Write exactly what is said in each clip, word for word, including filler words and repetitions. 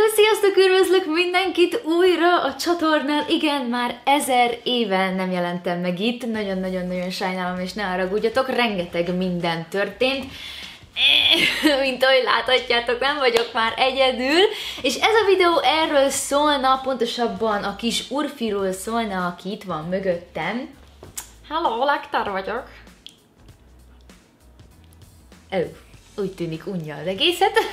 Sziasztok, üdvözlök mindenkit újra a csatornán. Igen, már ezer éve nem jelentem meg itt. Nagyon-nagyon-nagyon sajnálom, és ne haragudjatok, rengeteg minden történt. Mint ahogy láthatjátok, nem vagyok már egyedül. És ez a videó erről szólna, pontosabban a kis Urfiról szólna, aki itt van mögöttem. Hello, Lecter vagyok. Elő. Úgy tűnik unja az egészet.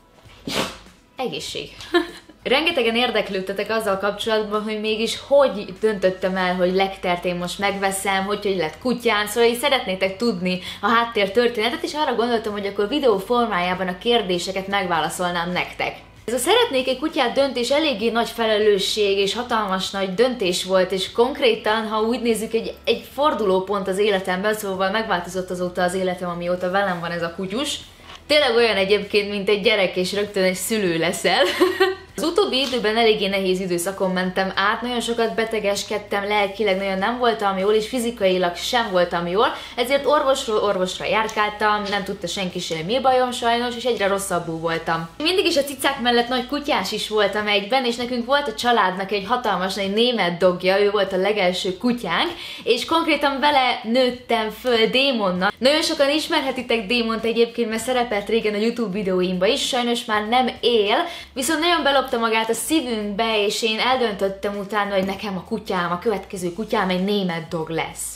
Egészség. Rengetegen érdeklődtetek azzal kapcsolatban, hogy mégis hogy döntöttem el, hogy Lectert én most megveszem, hogy hogy lett kutyám, szóval így szeretnétek tudni a háttér történetet, és arra gondoltam, hogy akkor videó formájában a kérdéseket megválaszolnám nektek. Ez a szeretnék egy kutyát döntés eléggé nagy felelősség és hatalmas nagy döntés volt, és konkrétan, ha úgy nézzük, egy, egy fordulópont az életemben, szóval megváltozott azóta az életem, amióta velem van ez a kutyus. Tényleg olyan egyébként, mint egy gyerek, és rögtön egy szülő leszel. Az utóbbi időben eléggé nehéz időszakon mentem át, nagyon sokat betegeskedtem, lelkileg nagyon nem voltam jól, és fizikailag sem voltam jól, ezért orvosról orvosra járkáltam, nem tudta senki sem, mi bajom sajnos, és egyre rosszabbul voltam. Mindig is a cicák mellett nagy kutyás is voltam egyben, és nekünk volt a családnak egy hatalmas nagy német dogja, ő volt a legelső kutyánk, és konkrétan vele nőttem föl Démonnak. Nagyon sokan ismerhetitek Démont egyébként, mert szerepelt régen a YouTube videóimba is, sajnos már nem él, viszont nagyon belopta magát a szívünkbe, és én eldöntöttem utána, hogy nekem a kutyám, a következő kutyám egy német dog lesz.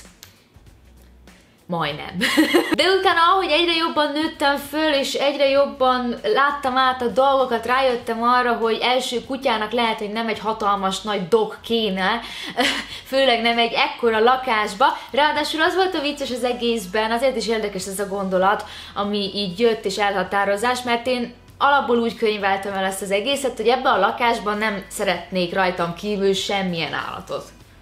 Majdnem. De utána, ahogy egyre jobban nőttem föl, és egyre jobban láttam át a dolgokat, rájöttem arra, hogy első kutyának lehet, hogy nem egy hatalmas nagy dog kéne, főleg nem egy ekkora lakásba. Ráadásul az volt a vicces az egészben, azért is érdekes ez a gondolat, ami így jött és elhatározás, mert én alapból úgy könyveltem el ezt az egészet, hogy ebben a lakásban nem szeretnék rajtam kívül semmilyen állatot.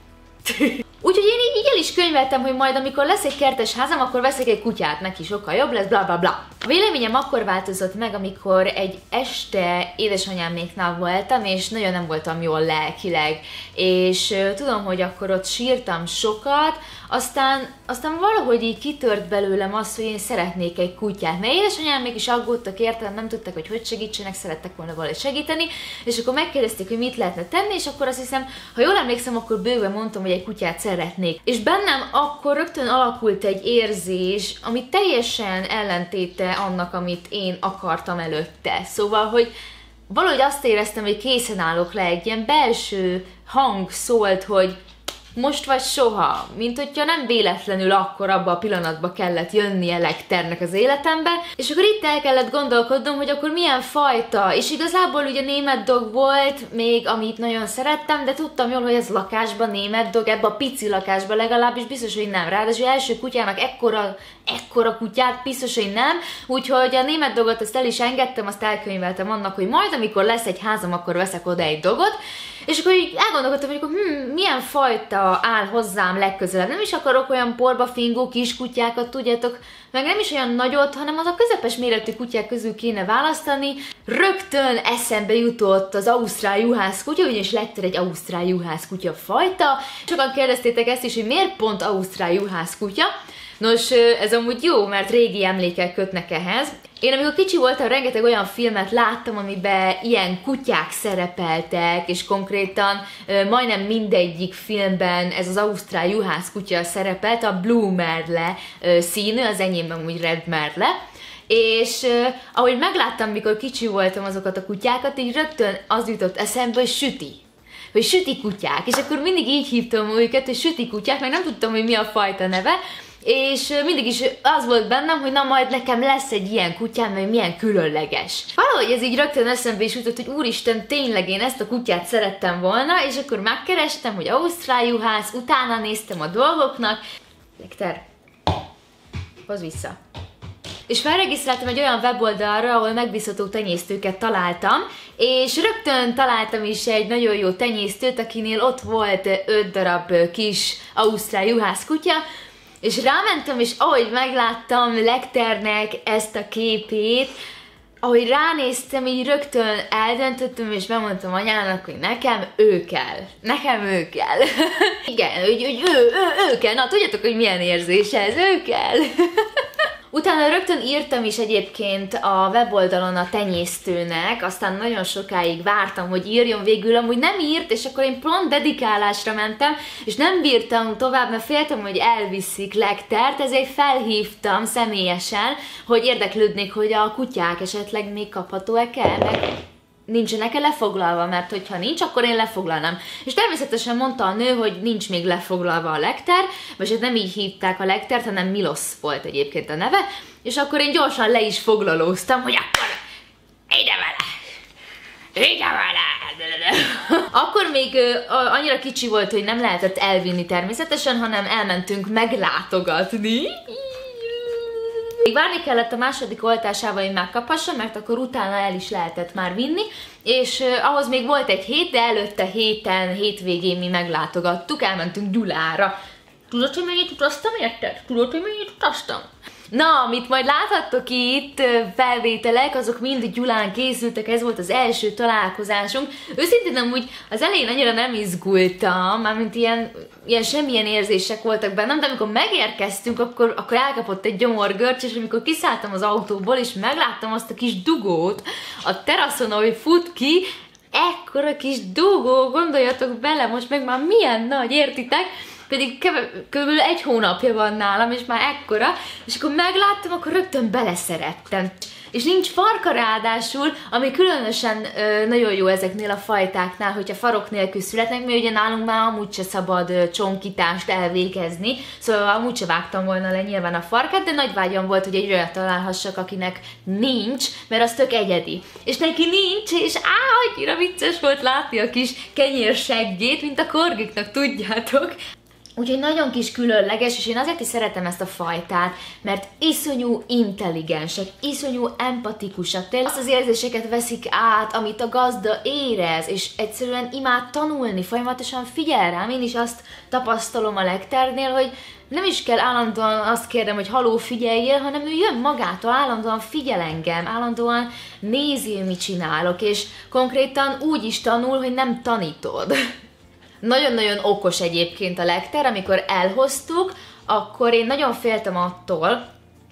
Úgyhogy én így, így el is könyveltem, hogy majd amikor lesz egy kertes házam, akkor veszek egy kutyát, neki sokkal jobb lesz, bla bla bla. A véleményem akkor változott meg, amikor egy este édesanyáméknál voltam, és nagyon nem voltam jól lelkileg, és uh, tudom, hogy akkor ott sírtam sokat, aztán, aztán valahogy így kitört belőlem az, hogy én szeretnék egy kutyát, mert édesanyám még is aggódtak értem, nem tudtak, hogy hogy segítsenek, szerettek volna valahogy segíteni, és akkor megkérdezték, hogy mit lehetne tenni, és akkor azt hiszem, ha jól emlékszem, akkor bőven mondtam, hogy egy kutyát szeretnék. És bennem akkor rögtön alakult egy érzés, ami teljesen ellentéte annak, amit én akartam előtte. Szóval, hogy valahogy azt éreztem, hogy készen állok le, egy ilyen belső hang szólt, hogy most vagy soha, mint hogyha nem véletlenül akkor abba a pillanatba kellett jönnie Lecternek az életembe, és akkor itt el kellett gondolkodnom, hogy akkor milyen fajta, és igazából ugye német dog volt még, amit nagyon szerettem, de tudtam jól, hogy ez lakásban német dog, ebbe a pici lakásban legalábbis biztos, hogy nem. Ráadásul első kutyának ekkora, ekkora kutyát biztos, hogy nem, úgyhogy a német dogot ezt el is engedtem, azt elkönyveltem annak, hogy majd amikor lesz egy házam, akkor veszek oda egy dogot. És akkor így elgondolkodtam, hogy akkor, hm, milyen fajta áll hozzám legközelebb. Nem is akarok olyan porbafingó kiskutyákat, tudjátok, meg nem is olyan nagyot, hanem az a közepes méretű kutyák közül kéne választani. Rögtön eszembe jutott az ausztrál juhász kutya, ugyanis Lecter egy ausztrál juhász kutya fajta. Sokan kérdeztétek ezt is, hogy miért pont ausztrál juhász kutya. Nos, ez amúgy jó, mert régi emlékek kötnek ehhez. Én amikor kicsi voltam, rengeteg olyan filmet láttam, amiben ilyen kutyák szerepeltek, és konkrétan majdnem mindegyik filmben ez az ausztrál juhász kutya szerepelt, a Blue Merle színű, az enyémben úgy Red Merle. És uh, ahogy megláttam, mikor kicsi voltam azokat a kutyákat, így rögtön az jutott eszembe, hogy süti. Hogy süti kutyák, és akkor mindig így hívtam őket, hogy süti kutyák, meg nem tudtam, hogy mi a fajta neve, és mindig is az volt bennem, hogy na majd nekem lesz egy ilyen kutyám, mert milyen különleges. Valahogy ez így rögtön eszembe is jutott, hogy úristen, tényleg én ezt a kutyát szerettem volna, és akkor megkerestem, hogy ausztrál juhász, utána néztem a dolgoknak. Lecter, hozz vissza. És felregisztráltam egy olyan weboldalra, ahol megbízható tenyésztőket találtam, és rögtön találtam is egy nagyon jó tenyésztőt, akinél ott volt öt darab kis ausztrál juhász kutya, és rámentem, és ahogy megláttam Lecternek ezt a képét, ahogy ránéztem, így rögtön eldöntöttem, és bemondtam anyának, hogy nekem ő kell. Nekem ő kell. Igen, hogy, hogy ő, ő, ő kell. Na, tudjátok, hogy milyen érzés ez, ő kell. Utána rögtön írtam is egyébként a weboldalon a tenyésztőnek, aztán nagyon sokáig vártam, hogy írjon, végül amúgy nem írt, és akkor én pont dedikálásra mentem, és nem bírtam tovább, mert féltem, hogy elviszik Lektert, ezért felhívtam személyesen, hogy érdeklődnék, hogy a kutyák esetleg még kaphatóak-e, meg nincsenek-e lefoglalva, mert hogyha nincs, akkor én lefoglalnám. És természetesen mondta a nő, hogy nincs még lefoglalva a Lekter, vagy nem így hívták a Lektert, hanem Milosz volt egyébként a neve, és akkor én gyorsan le is foglalóztam, hogy akkor ide vele, ide vele. Akkor még uh, annyira kicsi volt, hogy nem lehetett elvinni természetesen, hanem elmentünk meglátogatni. Még várni kellett a második oltásával, hogy megkaphassa, mert akkor utána el is lehetett már vinni, és uh, ahhoz még volt egy hét, de előtte héten, hétvégén mi meglátogattuk, elmentünk Gyulára. Tudod, hogy mennyit utaztam, érted? Tudod, hogy mennyit utaztam? Na, amit majd láthattok itt, felvételek, azok mind Gyulán készültek, ez volt az első találkozásunk. Őszintén amúgy az elején annyira nem izgultam, mármint ilyen, ilyen semmilyen érzések voltak bennem, de amikor megérkeztünk, akkor, akkor elkapott egy gyomorgörcs, és amikor kiszálltam az autóból, és megláttam azt a kis dugót a teraszon, ahogy fut ki, ekkora kis dugó, gondoljatok bele, most meg már milyen nagy, értitek? Pedig kb. Egy hónapja van nálam, és már ekkora, és akkor megláttam, akkor rögtön beleszerettem. És nincs farka ráadásul, ami különösen ö, nagyon jó ezeknél a fajtáknál, hogyha farok nélkül születnek, mert ugye nálunk már amúgy se szabad ö, csonkítást elvégezni, szóval amúgy se vágtam volna le nyilván a farkát, de nagy vágyam volt, hogy egy olyat találhassak, akinek nincs, mert az tök egyedi. És neki nincs, és á, annyira vicces volt látni a kis kenyérseggét, mint a korgiknak, tudjátok. Úgyhogy nagyon kis különleges, és én azért is szeretem ezt a fajtát, mert iszonyú intelligensek, iszonyú empatikusak, tényleg azt az érzéseket veszik át, amit a gazda érez, és egyszerűen imád tanulni, folyamatosan figyel rám. Én is azt tapasztalom a Lekternél, hogy nem is kell állandóan azt kérnem, hogy haló, figyeljél, hanem ő jön magától, állandóan figyel engem, állandóan nézi, mit csinálok, és konkrétan úgy is tanul, hogy nem tanítod. Nagyon-nagyon okos egyébként a Lekter, amikor elhoztuk, akkor én nagyon féltem attól,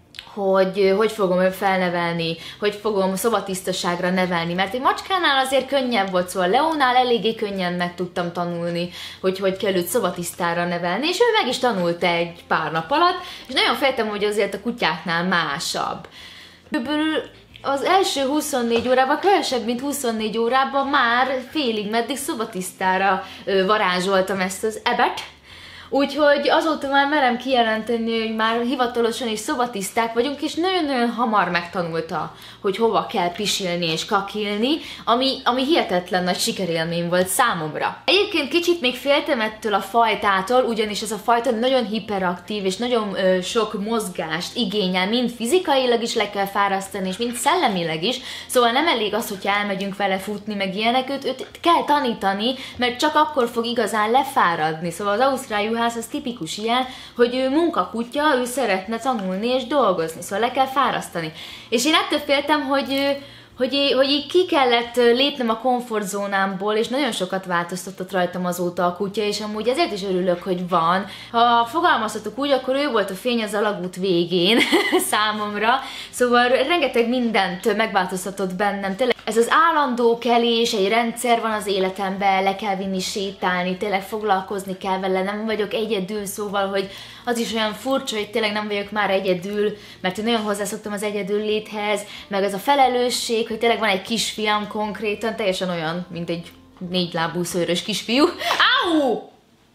hogy hogy fogom őt felnevelni, hogy fogom szobatisztaságra nevelni, mert egy macskánál azért könnyebb volt, szóval Leónál eléggé könnyen meg tudtam tanulni, hogy hogy kell őt szobatisztára nevelni, és ő meg is tanult egy pár nap alatt, és nagyon féltem, hogy azért a kutyáknál másabb. Körülbelül az első huszonnégy órában, kevesebb, mint huszonnégy órában már félig meddig szobatisztára ö, varázsoltam ezt az ebet. Úgyhogy azóta már merem kijelenteni, hogy már hivatalosan is szobatiszták vagyunk, és nagyon-nagyon hamar megtanulta, hogy hova kell pisilni és kakilni, ami, ami hihetetlen nagy sikerélmény volt számomra. Egyébként kicsit még féltem ettől a fajtától, ugyanis ez a fajta nagyon hiperaktív, és nagyon ö, sok mozgást igényel, mind fizikailag is le kell fárasztani, és mind szellemileg is, szóval nem elég az, hogyha elmegyünk vele futni, meg ilyenek, őt, őt kell tanítani, mert csak akkor fog igazán lefáradni. Szóval az ausztrál juhász az tipikus ilyen, hogy ő munkakutya, ő szeretne tanulni és dolgozni, szóval le kell fárasztani. És én ettől féltem, hogy, hogy, hogy így ki kellett lépnem a komfortzónámból, és nagyon sokat változtatott rajtam azóta a kutya, és amúgy ezért is örülök, hogy van. Ha fogalmazhatok úgy, akkor ő volt a fény az alagút végén számomra, szóval rengeteg mindent megváltoztatott bennem. Tényleg ez az állandó kelés, egy rendszer van az életemben, le kell vinni sétálni, tényleg foglalkozni kell vele, nem vagyok egyedül, szóval, hogy az is olyan furcsa, hogy tényleg nem vagyok már egyedül, mert én nagyon hozzászoktam az egyedül léthez, meg az a felelősség, hogy tényleg van egy kisfiam konkrétan, teljesen olyan, mint egy négylábú szőrös kisfiú. Áú!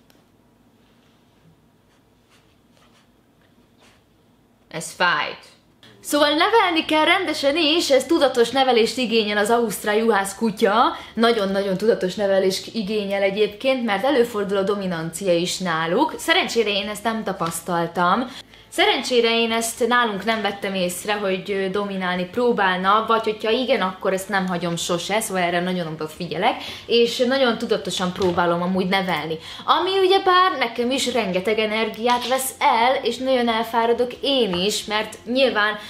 Ez fájt. Szóval nevelni kell rendesen is, ez tudatos nevelést igényel az ausztrál juhász kutya, nagyon-nagyon tudatos nevelést igényel egyébként, mert előfordul a dominancia is náluk. Szerencsére én ezt nem tapasztaltam. Szerencsére én ezt nálunk nem vettem észre, hogy dominálni próbálna, vagy hogyha igen, akkor ezt nem hagyom sose, szóval erre nagyon odafigyelek, és nagyon tudatosan próbálom amúgy nevelni. Ami ugyebár nekem is rengeteg energiát vesz el, és nagyon elfáradok én is, mert nyilván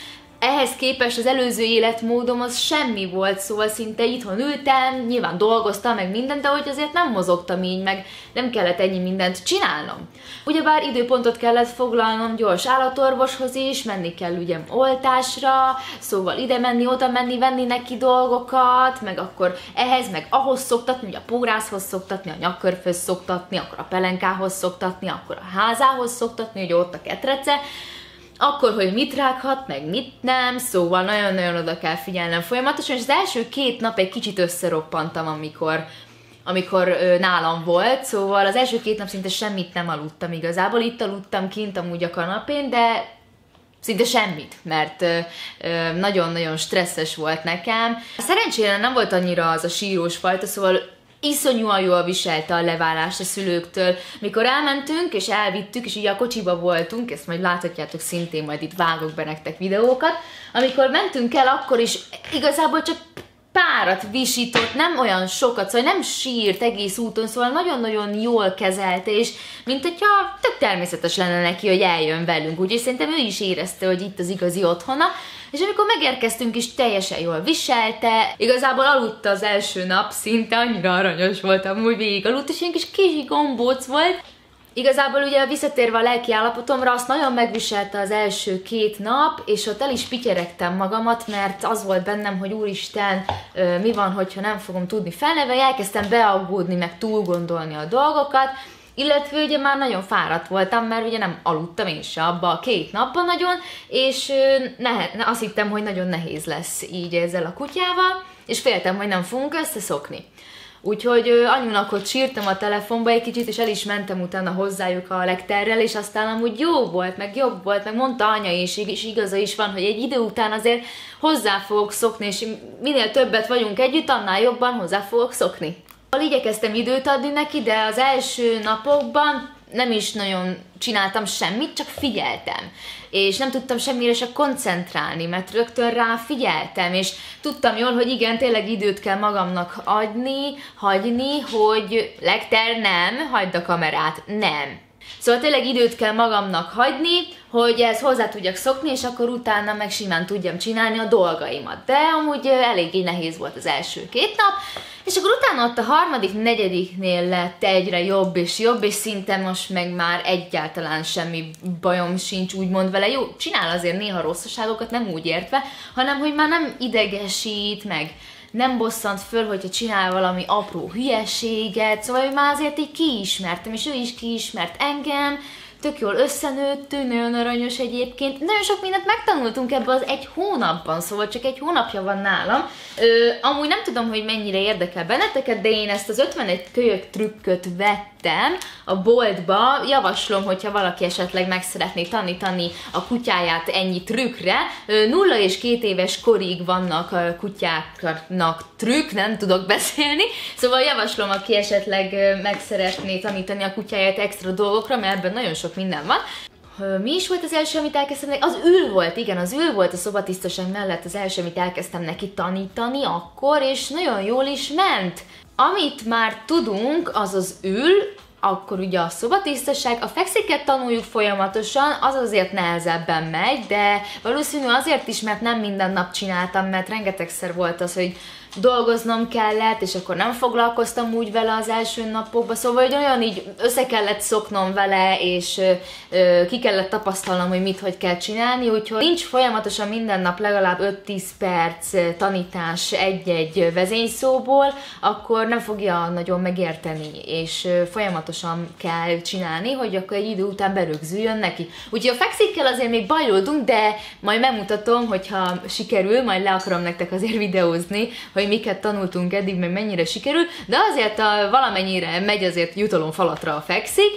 ehhez képest az előző életmódom az semmi volt, szóval szinte itthon ültem, nyilván dolgoztam meg mindent, de hogy azért nem mozogtam így, meg nem kellett ennyi mindent csinálnom. Ugyebár időpontot kellett foglalnom gyors állatorvoshoz is, menni kell ugye oltásra, szóval ide menni, oda menni, venni neki dolgokat, meg akkor ehhez, meg ahhoz szoktatni, ugye a pórászhoz szoktatni, a nyakkörföz szoktatni, akkor a pelenkához szoktatni, akkor a házához szoktatni, ugye ott a ketrece, akkor, hogy mit rághat, meg mit nem, szóval nagyon-nagyon oda kell figyelnem folyamatosan, és az első két nap egy kicsit összeroppantam, amikor, amikor ö, nálam volt, szóval az első két nap szinte semmit nem aludtam igazából, itt aludtam kint amúgy a kanapén, de szinte semmit, mert nagyon-nagyon stresszes volt nekem. Szerencsére nem volt annyira az a sírós fajta, szóval iszonyúan jól viselte a leválást a szülőktől. Mikor elmentünk és elvittük, és ugye a kocsiba voltunk, ezt majd láthatjátok szintén, majd itt vágok be nektek videókat, amikor mentünk el, akkor is igazából csak párat visított, nem olyan sokat, szóval nem sírt egész úton, szóval nagyon-nagyon jól kezelte, és mint hogyha tök természetes lenne neki, hogy eljön velünk, úgyhogy szerintem ő is érezte, hogy itt az igazi otthona, és amikor megérkeztünk is teljesen jól viselte, igazából aludta az első nap, szinte annyira aranyos voltam, úgy végig aludt, és ilyen kis kicsi gombóc volt. Igazából ugye visszatérve a lelki állapotomra, azt nagyon megviselte az első két nap, és ott el is pityeregtem magamat, mert az volt bennem, hogy úristen, mi van, hogyha nem fogom tudni felnevelni, elkezdtem beaggódni, meg túlgondolni a dolgokat, illetve ugye már nagyon fáradt voltam, mert ugye nem aludtam én se abba a két napban nagyon, és nehe, azt hittem, hogy nagyon nehéz lesz így ezzel a kutyával, és féltem, hogy nem fogunk összeszokni. Úgyhogy anyunak ott sírtam a telefonba egy kicsit, és el is mentem utána hozzájuk a lekterrel, és aztán amúgy jó volt, meg jobb volt, meg mondta anya is, és igaza is van, hogy egy idő után azért hozzá fogok szokni, és minél többet vagyunk együtt, annál jobban hozzá fogok szokni. Igyekeztem időt adni neki, de az első napokban nem is nagyon csináltam semmit, csak figyeltem. És nem tudtam semmire se koncentrálni, mert rögtön rá figyeltem, és tudtam jól, hogy igen, tényleg időt kell magamnak adni, hagyni, hogy Lecter, nem, hagyd a kamerát, nem. Szóval tényleg időt kell magamnak hagyni, hogy ezt hozzá tudjak szokni, és akkor utána meg simán tudjam csinálni a dolgaimat. De amúgy eléggé nehéz volt az első két nap, és akkor utána ott a harmadik, negyediknél lett egyre jobb és jobb, és szinte most meg már egyáltalán semmi bajom sincs, úgymond vele. Jó, csinál azért néha rosszaságokat, nem úgy értve, hanem hogy már nem idegesít, meg nem bosszant föl, hogyha csinál valami apró hülyeséget, szóval ő már azért így kiismertem, és ő is kiismert engem, tök jól összenőttünk, nagyon aranyos egyébként. Nagyon sok mindent megtanultunk ebben az egy hónapban, szóval csak egy hónapja van nálam. Ö, amúgy nem tudom, hogy mennyire érdekel benneteket, de én ezt az ötvenegy kölyök trükköt vettem a boltba. Javaslom, hogyha valaki esetleg meg szeretné tanítani a kutyáját ennyi trükkre. Nulla és két éves korig vannak a kutyáknak trükk, nem tudok beszélni. Szóval javaslom, aki esetleg meg szeretné tanítani a kutyáját extra dolgokra, mert ebben nagyon sok minden van. Mi is volt az első, amit elkezdtem neki? Az ül volt, igen, az ül volt a szobatisztaság mellett az első, amit elkezdtem neki tanítani akkor, és nagyon jól is ment. Amit már tudunk, az az ül, akkor ugye a szobatisztaság, a feksziket tanuljuk folyamatosan, az azért nehezebben megy, de valószínű azért is, mert nem minden nap csináltam, mert rengetegszer volt az, hogy dolgoznom kellett, és akkor nem foglalkoztam úgy vele az első napokban, szóval hogy olyan így össze kellett szoknom vele, és ö, ö, ki kellett tapasztalnom, hogy mit, hogy kell csinálni, úgyhogy nincs folyamatosan minden nap legalább öt-tíz perc tanítás egy-egy vezényszóból, akkor nem fogja nagyon megérteni, és ö, folyamatosan kell csinálni, hogy akkor egy idő után berögzüljön neki. Úgyhogy a fexikkel azért még bajlódunk, de majd megmutatom, hogyha sikerül, majd le akarom nektek azért videózni, hogy miket tanultunk eddig, meg mennyire sikerül, de azért a, valamennyire megy azért jutalomfalatra a fekszik,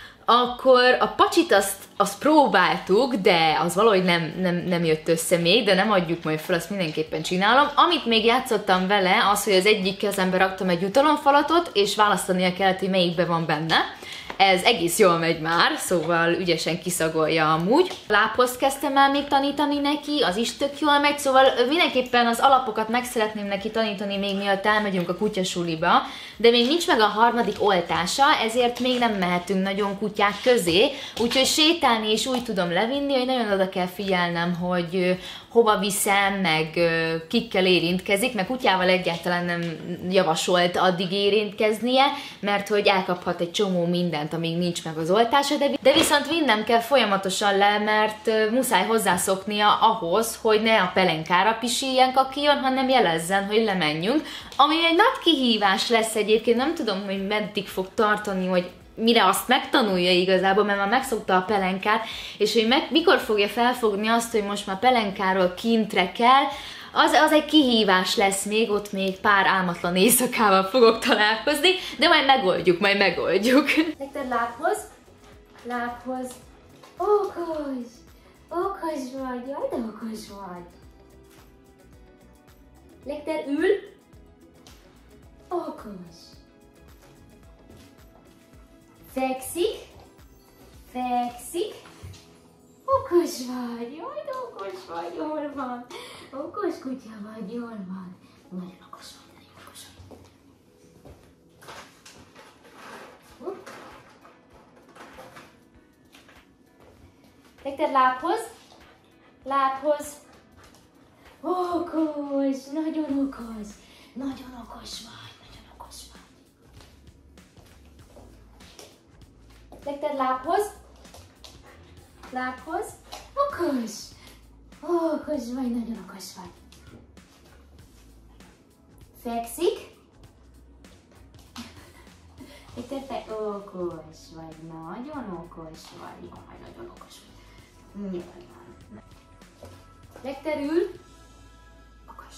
akkor a pacsit azt, azt próbáltuk, de az valahogy nem, nem, nem jött össze még, de nem adjuk majd fel, azt mindenképpen csinálom. Amit még játszottam vele, az, hogy az egyik kezembe raktam egy jutalomfalatot, és választania kellett, hogy melyikbe van benne. ez egész jól megy már, szóval ügyesen kiszagolja amúgy. A lábhoz kezdtem el még tanítani neki, az is tök jól megy, szóval mindenképpen az alapokat meg szeretném neki tanítani még mielőtt elmegyünk a kutyasuliba, de még nincs meg a harmadik oltása, ezért még nem mehetünk nagyon kutyák közé, úgyhogy sétálni is úgy tudom levinni, hogy nagyon oda kell figyelnem, hogy hova viszem, meg kikkel érintkezik, meg kutyával egyáltalán nem javasolt addig érintkeznie, mert hogy elkaphat egy csomó mindent, amíg nincs meg az oltása, de, de viszont vinnem kell folyamatosan le, mert muszáj hozzászoknia ahhoz, hogy ne a pelenkára pisiljen, kakiljon, hanem jelezzen, hogy lemenjünk. Ami egy nagy kihívás lesz egyébként, nem tudom, hogy meddig fog tartani, hogy mire azt megtanulja igazából, mert már megszokta a pelenkát, és hogy meg, mikor fogja felfogni azt, hogy most már pelenkáról kintre kell, az, az egy kihívás lesz még, ott még pár álmatlan éjszakával fogok találkozni, de majd megoldjuk, majd megoldjuk. Neked lábhoz, lábhoz, okos, okos vagy, jaj, de okos vagy. Lekter ül, okos. Fekszik, fekszik, okos vagy, jaj, de okos vagy, jól van. Okos kutya vagy, jól van. Nagyon okos vagy, nagyon okos vagy. Hopp. Lekted lábhoz, lábhoz. Okos, nagyon okos, nagyon okos vagy, nagyon okos vagy. Lekted lábhoz, lábhoz, okos, okos vagy, nagyon okos vagy. Fekszik, lekted fe, okos vagy, nagyon okos vagy, jaj, nagyon okos vagy. Jól van. Lekted ül, okos.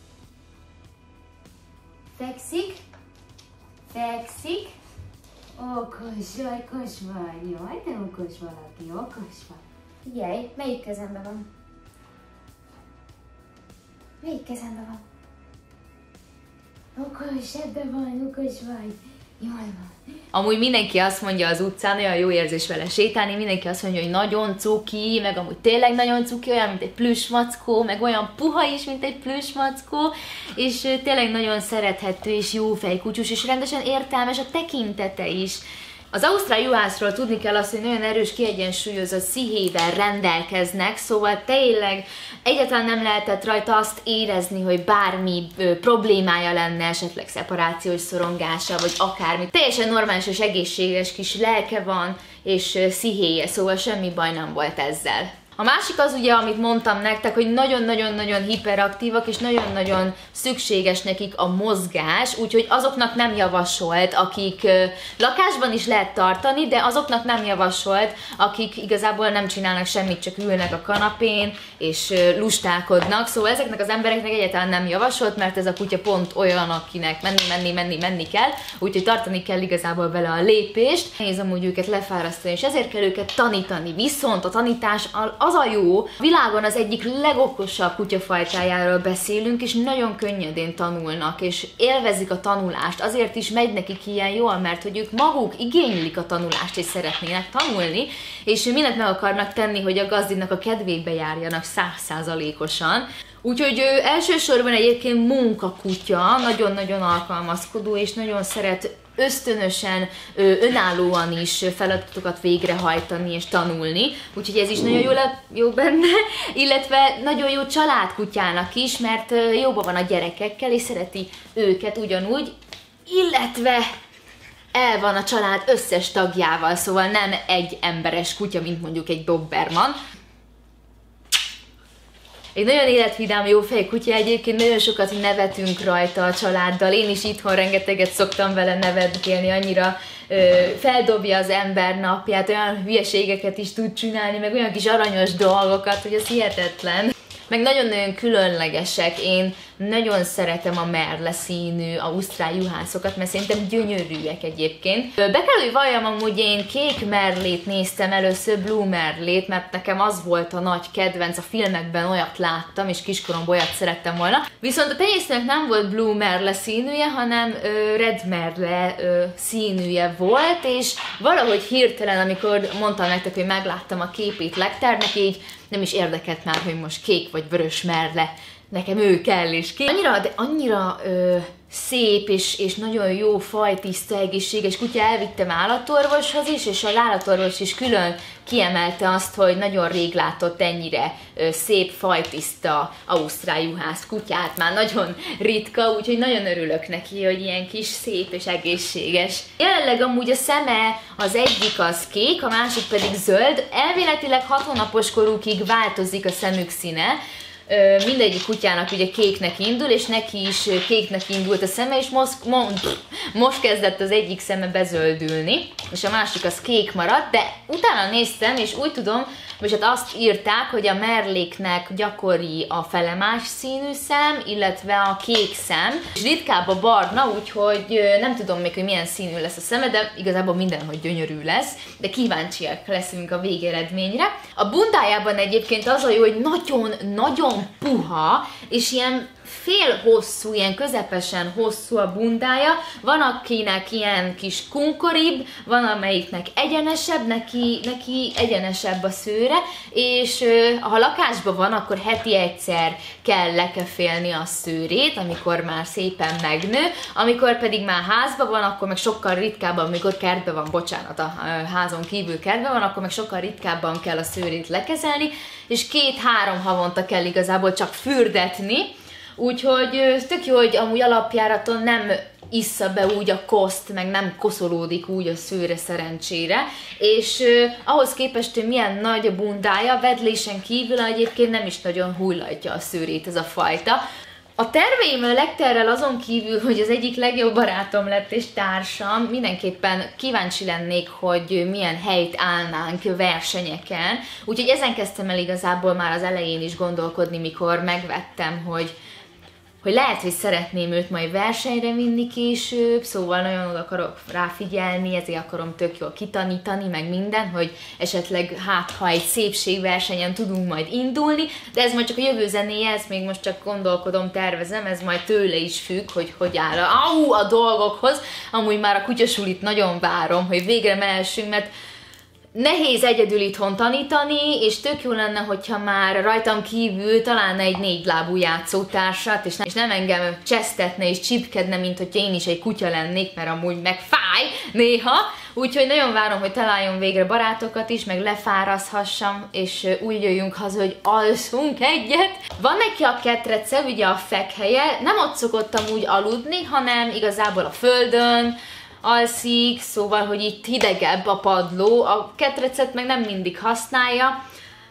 Fekszik, fekszik, okos, jaj, okos vagy, jaj, te okos valaki, okos vagy. Figyelj, melyik kezemben van? Melyik kezemben van? Okos, ebben van, okos vagy, jól van. Amúgy mindenki azt mondja az utcán, olyan jó érzés vele sétálni, mindenki azt mondja, hogy nagyon cuki, meg amúgy tényleg nagyon cuki, olyan, mint egy plüssmackó, meg olyan puha is, mint egy plüssmackó, és tényleg nagyon szerethető és jó fejkutyus, és rendesen értelmes a tekintete is. Az ausztrál juhászról tudni kell azt, hogy nagyon erős, kiegyensúlyozott szíhével rendelkeznek, szóval tényleg egyáltalán nem lehetett rajta azt érezni, hogy bármi ö, problémája lenne, esetleg szeparációs szorongása, vagy akármi. Teljesen normális és egészséges kis lelke van, és ö, szíhéje, szóval semmi baj nem volt ezzel. A másik az ugye, amit mondtam nektek, hogy nagyon-nagyon-nagyon hiperaktívak, és nagyon-nagyon szükséges nekik a mozgás, úgyhogy azoknak nem javasolt, akik ö, lakásban is lehet tartani, de azoknak nem javasolt, akik igazából nem csinálnak semmit, csak ülnek a kanapén, és ö, lustálkodnak, szóval ezeknek az embereknek egyáltalán nem javasolt, mert ez a kutya pont olyan, akinek menni, menni, menni, menni kell, úgyhogy tartani kell igazából vele a lépést. Nehéz amúgy őket lefárasztani, és ezért kell őket tanítani, viszont a tanítás az a jó, világon az egyik legokosabb kutyafajtájáról beszélünk, és nagyon könnyedén tanulnak, és élvezik a tanulást, azért is megy nekik ilyen jól, mert hogy ők maguk igénylik a tanulást, és szeretnének tanulni, és mindent meg akarnak tenni, hogy a gazdinak a kedvébe járjanak százszázalékosan. Úgyhogy ő elsősorban egyébként munkakutya, nagyon-nagyon alkalmazkodó, és nagyon szeret ösztönösen, önállóan is feladatokat végrehajtani és tanulni, úgyhogy ez is nagyon jó, le, jó benne, illetve nagyon jó családkutyának is, mert jóban van a gyerekekkel, és szereti őket ugyanúgy, illetve el van a család összes tagjával, szóval nem egy emberes kutya, mint mondjuk egy doberman. Egy nagyon életvidám, jó fejkutya, egyébként nagyon sokat nevetünk rajta a családdal, én is itthon rengeteget szoktam vele nevetgélni, annyira ö, feldobja az ember napját, olyan hülyeségeket is tud csinálni, meg olyan kis aranyos dolgokat, hogy az hihetetlen. meg nagyon-nagyon különlegesek. Én nagyon szeretem a merle színű ausztrál juhászokat, mert szerintem gyönyörűek egyébként. Be kell, hogy valljam, amúgy én kék merlét néztem először, blue merlét, mert nekem az volt a nagy kedvenc, a filmekben olyat láttam, és kiskoromban olyat szerettem volna. Viszont a tenyésztőnek nem volt blue merle színűje, hanem ö, red merle ö, színűje volt, és valahogy hirtelen, amikor mondtam nektek, hogy megláttam a képét Lecternek, így nem is érdekelt már, hogy most kék vagy vörös merle, nekem ő kell is ki. Annyira, de annyira ö, szép és, és nagyon jó fajtiszta, egészséges kutya, elvittem állatorvoshoz is, és az állatorvos is külön kiemelte azt, hogy nagyon rég látott ennyire ö, szép, fajtiszta ausztrál juhász kutyát, már nagyon ritka, úgyhogy nagyon örülök neki, hogy ilyen kis szép és egészséges. Jelenleg amúgy a szeme az egyik az kék, a másik pedig zöld, elméletileg hat hónapos korukig változik a szemük színe. Mindegyik kutyának ugye kéknek indul, és neki is kéknek indult a szeme, és most, most kezdett az egyik szeme bezöldülni, és a másik az kék maradt, de utána néztem, és úgy tudom, vagy hát azt írták, hogy a merléknek gyakori a felemás színű szem, illetve a kék szem, és ritkább a barna, úgyhogy nem tudom még, hogy milyen színű lesz a szeme, de igazából mindenhogy gyönyörű lesz, de kíváncsiak leszünk a végeredményre. A bundájában egyébként az a jó, hogy nagyon-nagyon puha, és ilyen fél hosszú, ilyen közepesen hosszú a bundája, van akinek ilyen kis kunkoribb, van amelyiknek egyenesebb, neki, neki egyenesebb a szőre, és ha lakásban van, akkor heti egyszer kell lekefélni a szőrét, amikor már szépen megnő, amikor pedig már házban van, akkor meg sokkal ritkábban, amikor kertben van, bocsánat, a házon kívül kertben van, akkor meg sokkal ritkábban kell a szőrét lekezelni, és két-három havonta kell igazából csak fürdetni. Úgyhogy tök jó, hogy amúgy alapjáraton nem issza be úgy a koszt, meg nem koszolódik úgy a szőre szerencsére, és uh, ahhoz képest, hogy milyen nagy a bundája, vedlésen kívül egyébként nem is nagyon hullatja a szőrét ez a fajta. A terveim a Lecterrel azon kívül, hogy az egyik legjobb barátom lett és társam, mindenképpen kíváncsi lennék, hogy milyen helyt állnánk versenyeken, úgyhogy ezen kezdtem el igazából már az elején is gondolkodni, mikor megvettem, hogy hogy lehet, hogy szeretném őt majd versenyre vinni később, szóval nagyon oda akarok ráfigyelni, ezért akarom tök jól kitanítani, meg minden, hogy esetleg hát, ha egy szépségversenyen tudunk majd indulni, de ez majd csak a jövő zenéje, ezt még most csak gondolkodom, tervezem, ez majd tőle is függ, hogy hogy áll a, a dolgokhoz. Amúgy már a kutyasulit nagyon várom, hogy végre mehessünk, mert nehéz egyedül itthon tanítani, és tök jó lenne, hogyha már rajtam kívül találna egy négylábú játszótársat, és, ne, és nem engem csesztetne és csipkedne, mint hogy én is egy kutya lennék, mert amúgy meg fáj néha. Úgyhogy nagyon várom, hogy találjon végre barátokat is, meg lefárazhassam, és úgy jöjjünk haza, hogy alszunk egyet. Van neki a ketrece, ugye a fekhelye, nem ott szokottam úgy aludni, hanem igazából a földön, alszik, szóval, hogy itt hidegebb a padló, a ketrecet meg nem mindig használja.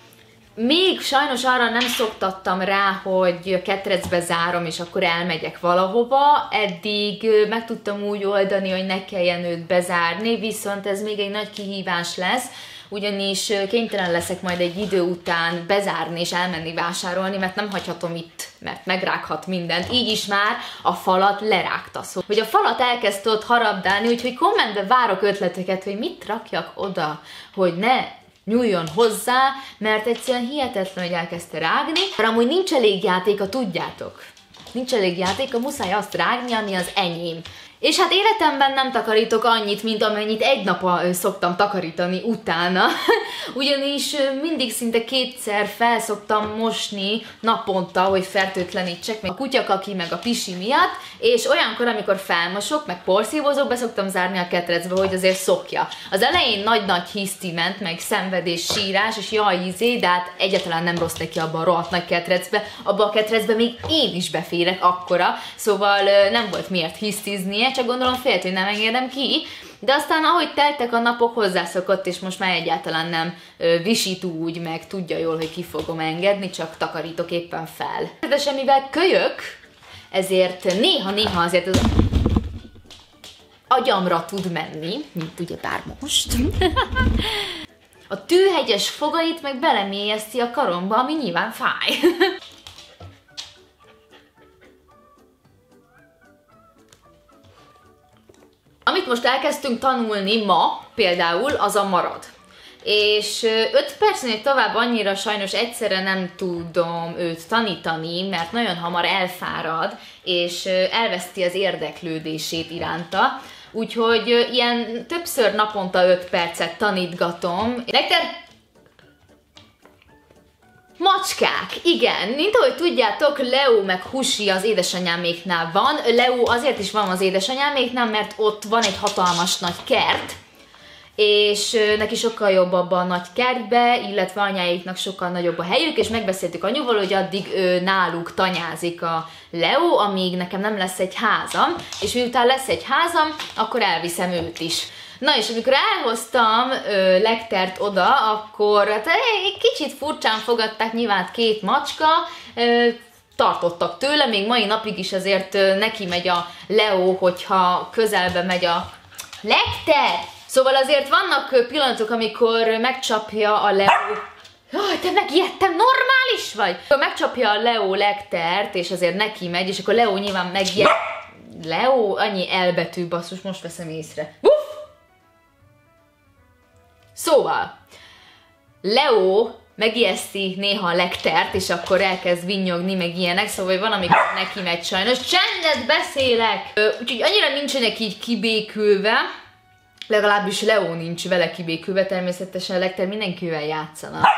Még sajnos arra nem szoktattam rá, hogy a ketrecbe zárom, és akkor elmegyek valahova. Eddig meg tudtam úgy oldani, hogy ne kelljen őt bezárni, viszont ez még egy nagy kihívás lesz, ugyanis kénytelen leszek majd egy idő után bezárni és elmenni vásárolni, mert nem hagyhatom itt, mert megrághat mindent. Így is már a falat lerágta. Szóval, hogy a falat elkezdte ott harabdálni, úgyhogy kommentben várok ötleteket, hogy mit rakjak oda, hogy ne nyúljon hozzá, mert egyszerűen hihetetlen, hogy elkezdte rágni. Mert amúgy nincs elég játéka, tudjátok. Nincs elég játéka, muszáj azt rágni, ami az enyém. És hát életemben nem takarítok annyit, mint amennyit egy nap szoktam takarítani utána, ugyanis mindig szinte kétszer fel szoktam mosni naponta, hogy fertőtlenítsek, meg a kutyakaki, meg a pisi miatt, és olyankor, amikor felmosok, meg porszívózok, be szoktam zárni a ketrecbe, hogy azért szokja. Az elején nagy-nagy hiszti ment, meg szenvedés, sírás, és jaj, izé, de hát egyáltalán nem rossz neki abban a rohadt nagy ketrecbe, abba a ketrecbe még én is beférek akkora, szóval nem volt miért hisztiznie, csak gondolom félt, hogy nem engedem ki, de aztán ahogy teltek a napok, hozzászokott, és most már egyáltalán nem ö, visít úgy, meg tudja jól, hogy ki fogom engedni, csak takarítok éppen fel. De semmivel kölyök, ezért néha-néha azért az agyamra tud menni, mint ugye bár most. A tűhegyes fogait meg belemélyezti a karomba, ami nyilván fáj. Amit most elkezdtünk tanulni ma, például, az a marad. És öt percnél tovább annyira sajnos egyszerre nem tudom őt tanítani, mert nagyon hamar elfárad, és elveszti az érdeklődését iránta. Úgyhogy ilyen többször naponta öt percet tanítgatom. Lekter... Macskák, igen, mint ahogy tudjátok, Leo meg Husi az édesanyáméknál van. Leo azért is van az édesanyáméknál, mert ott van egy hatalmas nagy kert, és neki sokkal jobb abban a nagy kertbe, illetve anyáiknak sokkal nagyobb a helyük, és megbeszéltük anyuval, hogy addig ő náluk tanyázik a Leo, amíg nekem nem lesz egy házam, és miután lesz egy házam, akkor elviszem őt is. Na és amikor elhoztam ö, Lektert oda, akkor hát, egy kicsit furcsán fogadták, nyilván két macska, ö, tartottak tőle, még mai napig is azért ö, neki megy a Leo, hogyha közelbe megy a Lekter! Szóval azért vannak pillanatok, amikor megcsapja a Leo... Jaj, te megijedtem, normális vagy? Akkor megcsapja a Leo Lektert, és azért neki megy, és akkor Leo nyilván megijed... Leo, annyi elbetű, basszus, most veszem észre. Uff! Szóval, Leo megijeszti néha a Lektert, és akkor elkezd vinnyogni, meg ilyenek, szóval van, amikor neki megy sajnos. Csendet beszélek! Úgyhogy annyira nincsenek így kibékülve, legalábbis Leo nincs vele kibékülve, természetesen a Lekter mindenkivel játszana.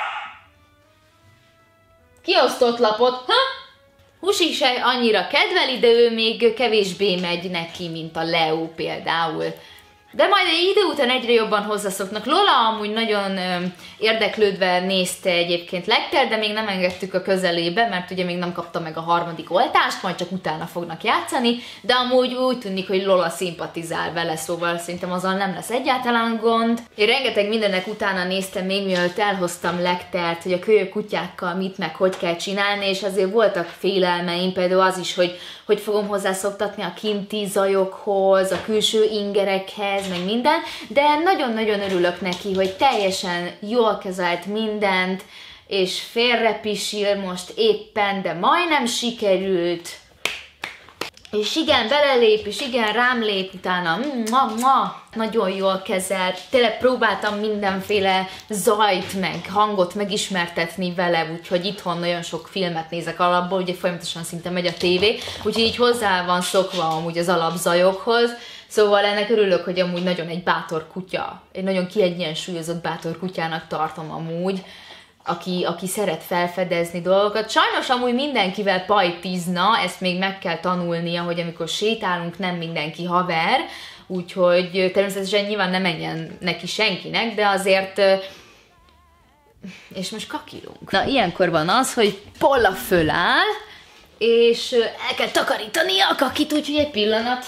Kiosztott lapot, ha? Husi se annyira kedveli, de ő még kevésbé megy neki, mint a Leo például. De majd egy idő után egyre jobban hozzászoknak. Lola amúgy nagyon ö, érdeklődve nézte egyébként Lekter, de még nem engedtük a közelébe, mert ugye még nem kapta meg a harmadik oltást, majd csak utána fognak játszani, de amúgy úgy tűnik, hogy Lola szimpatizál vele, szóval szerintem azzal nem lesz egyáltalán gond. Én rengeteg mindennek utána néztem még mielőtt elhoztam Lektert, hogy a kölyök kutyákkal mit meg hogy kell csinálni, és azért voltak félelmeim, például az is, hogy hogy fogom hozzászoktatni a kinti zajokhoz, a külső ingerekhez, meg minden, de nagyon-nagyon örülök neki, hogy teljesen jól kezelt mindent, és félrepisil most éppen, de majdnem sikerült. És igen, belelép, és igen, rám lép utána. Mua, mua. Nagyon jól kezelt. Tényleg próbáltam mindenféle zajt, meg hangot megismertetni vele, úgyhogy itthon nagyon sok filmet nézek alapból, ugye folyamatosan szinte megy a tévé, úgyhogy így hozzá van szokva amúgy az alapzajokhoz. Szóval ennek örülök, hogy amúgy nagyon egy bátor kutya. Egy nagyon kiegyensúlyozott bátor kutyának tartom amúgy. Aki, aki szeret felfedezni dolgokat. Sajnos amúgy mindenkivel pajtizna, ezt még meg kell tanulnia, hogy amikor sétálunk, nem mindenki haver, úgyhogy természetesen nyilván nem menjen neki senkinek, de azért... És most kakilunk. Na, ilyenkor van az, hogy Polla föláll, és el kell takarítani a kakit, úgyhogy egy pillanat.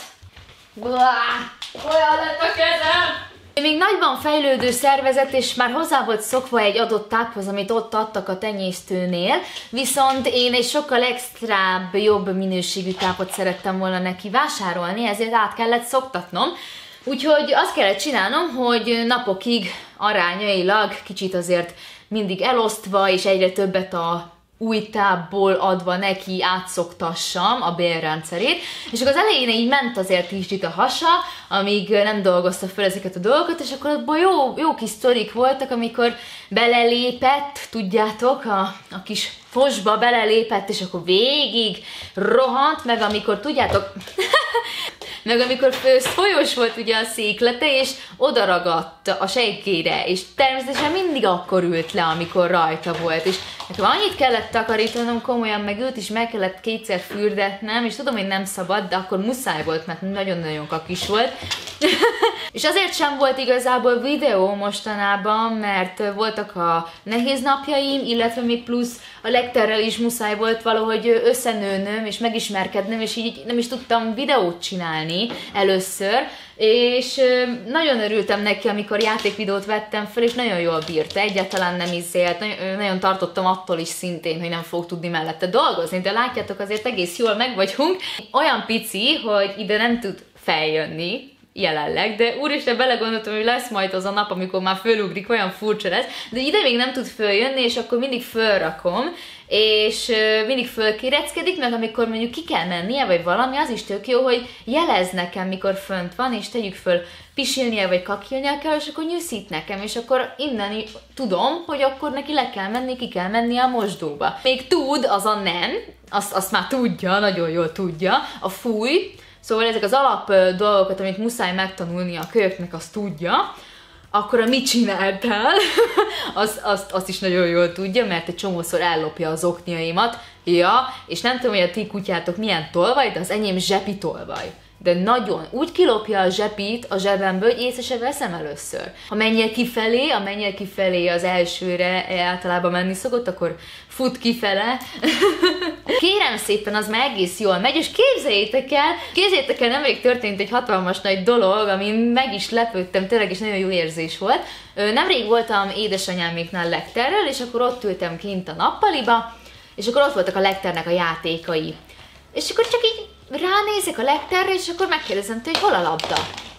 Olyan lett a kezem! Még nagyban fejlődő szervezet, és már hozzá volt szokva egy adott táphoz, amit ott adtak a tenyésztőnél, viszont én egy sokkal extrább, jobb minőségű tápot szerettem volna neki vásárolni, ezért át kellett szoktatnom. Úgyhogy azt kellett csinálnom, hogy napokig arányailag kicsit azért mindig elosztva, és egyre többet a új tápból adva neki átszoktassam a bélrendszerét, és akkor az elején így ment azért kicsit a hasa, amíg nem dolgozta fel ezeket a dolgokat, és akkor abban jó, jó kis sztorik voltak, amikor belelépett, tudjátok, a, a kis fosba belelépett, és akkor végig rohant, meg amikor, tudjátok, meg amikor folyós volt ugye a széklete, és odaragadt a sejkére, és természetesen mindig akkor ült le, amikor rajta volt, és nekem annyit kellett takarítanom komolyan, meg őt is meg kellett kétszer fürdetnem, és tudom, hogy nem szabad, de akkor muszáj volt, mert nagyon-nagyon kakis volt. És azért sem volt igazából videó mostanában, mert voltak a nehéz napjaim, illetve még plusz a Lekterrel is muszáj volt valahogy összenőnöm, és megismerkednem, és így nem is tudtam videót csinálni először, és nagyon örültem neki, amikor játékvideót vettem fel, és nagyon jól bírta, egyáltalán nem izélt, nagyon, nagyon tartottam attól is szintén, hogy nem fog tudni mellette dolgozni, de látjátok, azért egész jól meg vagyunk. Olyan pici, hogy ide nem tud feljönni, jelenleg, de úristen, belegondoltam, hogy lesz majd az a nap, amikor már fölugrik, olyan furcsa lesz, de ide még nem tud följönni, és akkor mindig fölrakom, és mindig fölkéreckedik, meg amikor mondjuk ki kell mennie, vagy valami, az is tök jó, hogy jelez nekem, mikor fönt van, és tegyük föl, pisilnie, vagy kakilnia kell, és akkor nyűszít nekem, és akkor innen tudom, hogy akkor neki le kell menni, ki kell menni a mosdóba. Még tud, az a nem, azt, azt már tudja, nagyon jól tudja, a fúj, szóval ezek az alap dolgokat, amit muszáj megtanulni a kölyöknek, azt tudja. Akkor a mit csináltál, azt, azt, azt is nagyon jól tudja, mert egy csomószor ellopja az okniaimat. Ja, és nem tudom, hogy a ti kutyátok milyen tolvaj, de az enyém zsepi tolvaj. De nagyon, úgy kilopja a zsepit a zsebemből, hogy észre se veszem először. Ha menjél kifelé, a menjél kifelé az elsőre általában menni szokott, akkor fut kifele. Kérem szépen, az már egész jól megy, és képzeljétek el, képzeljétek el, nemrég történt egy hatalmas nagy dolog, amin meg is lepődtem, tényleg is nagyon jó érzés volt. Nemrég voltam édesanyáméknál Lekterrel, és akkor ott ültem kint a nappaliba, és akkor ott voltak a Lekternek a játékai. És akkor csak így ránézek a Lekterre, és akkor megkérdezem tőle, hogy hol a labda?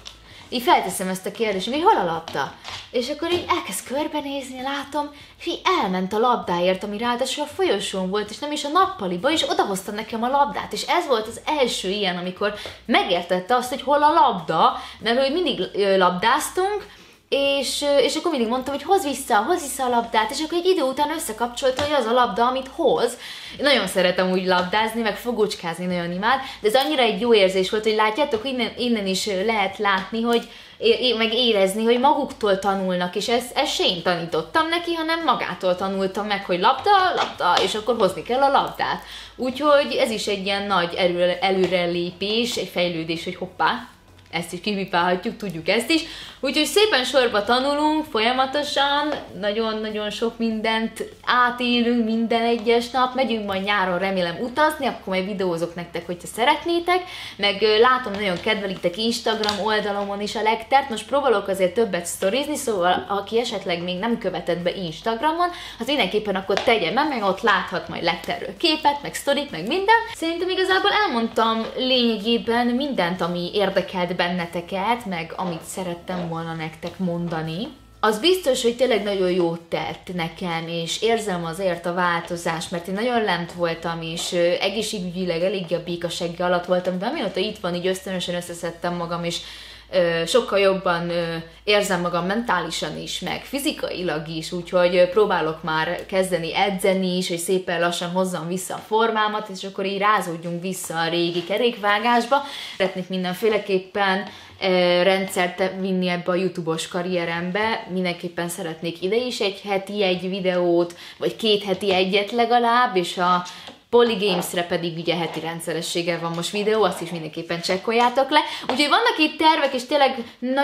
Így felteszem ezt a kérdést, hogy hol a labda? És akkor így elkezd körbenézni, látom, és így elment a labdáért, ami ráadásul a folyosón volt, és nem is a nappaliba, és odahozta nekem a labdát. És ez volt az első ilyen, amikor megértette azt, hogy hol a labda, mert hogy mindig labdáztunk, És, és akkor mindig mondtam, hogy hozz vissza, hozz vissza a labdát, és akkor egy idő után összekapcsolta, hogy az a labda, amit hoz. Én nagyon szeretem úgy labdázni, meg fogócskázni nagyon imád, de ez annyira egy jó érzés volt, hogy látjátok, innen, innen is lehet látni, hogy meg érezni, hogy maguktól tanulnak, és ezt, ezt se én tanítottam neki, hanem magától tanultam meg, hogy labda, labda, és akkor hozni kell a labdát. Úgyhogy ez is egy ilyen nagy előre, előrelépés, egy fejlődés, hogy hoppá, ezt is kipipálhatjuk, tudjuk ezt is. Úgyhogy szépen sorba tanulunk, folyamatosan, nagyon-nagyon sok mindent átélünk minden egyes nap, megyünk majd nyáron remélem utazni, akkor majd videózok nektek, hogyha szeretnétek, meg látom, nagyon kedvelitek Instagram oldalomon is a Lektert, most próbálok azért többet sztorizni, szóval aki esetleg még nem követett be Instagramon, az mindenképpen akkor tegye meg, meg ott láthat majd Lekterről képet, meg sztorit, meg minden. Szerintem igazából elmondtam lényegében mindent, ami érdekelt benneteket, meg amit szerettem volna nektek mondani. Az biztos, hogy tényleg nagyon jót tett nekem, és érzem azért a változást, mert én nagyon lent voltam, és egészségügyileg eléggé a békasegge alatt voltam, de amióta itt van, így ösztönösen összeszedtem magam, és ö, sokkal jobban ö, érzem magam mentálisan is, meg fizikailag is, úgyhogy ö, próbálok már kezdeni edzeni is, hogy szépen lassan hozzam vissza a formámat, és akkor így rázódjunk vissza a régi kerékvágásba. Szeretnék mindenféleképpen rendszert vinni ebbe a YouTube-os karrierembe, mindenképpen szeretnék ide is egy heti egy videót, vagy két heti egyet legalább, és a Polygamesre pedig ugye heti rendszerességgel van most videó, azt is mindenképpen csekkoljátok le. Úgyhogy vannak itt tervek, és tényleg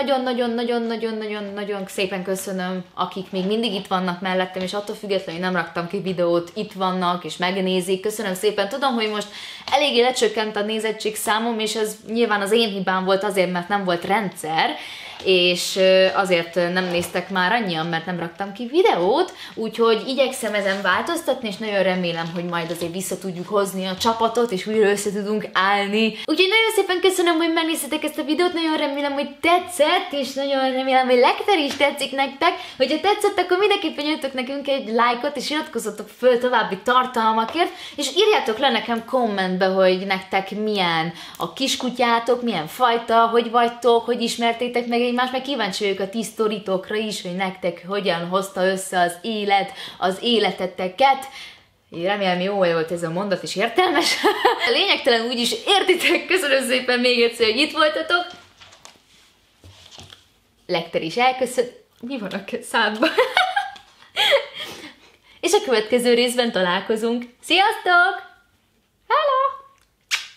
nagyon-nagyon-nagyon-nagyon-nagyon-nagyon szépen köszönöm, akik még mindig itt vannak mellettem, és attól függetlenül nem raktam ki videót, itt vannak, és megnézik. Köszönöm szépen. Tudom, hogy most eléggé lecsökkent a nézettség számom, és ez nyilván az én hibám volt azért, mert nem volt rendszer, és azért nem néztek már annyian, mert nem raktam ki videót, úgyhogy igyekszem ezen változtatni, és nagyon remélem, hogy majd azért vissza tudjuk hozni a csapatot, és újra össze tudunk állni. Úgyhogy nagyon szépen köszönöm, hogy megnéztetek ezt a videót, nagyon remélem, hogy tetszett, és nagyon remélem, hogy Lekter is tetszik nektek. Hogyha tetszett, akkor mindenképpen nyomjatok nekünk egy lájkot, és iratkozzatok föl további tartalmakért, és írjátok le nekem kommentbe, hogy nektek milyen a kiskutyátok, milyen fajta, hogy vagytok, hogy ismertétek meg egymást, meg kíváncsi vagyok a ti sztoritokra is, hogy nektek hogyan hozta össze az élet, az életeteket. Én remélem, jó volt ez a mondat, és értelmes. Lényegtelen úgyis értitek, köszönöm szépen még egyszer, hogy itt voltatok. Lekter is elköszön... Mi van a szádban? És a következő részben találkozunk. Sziasztok! Hello!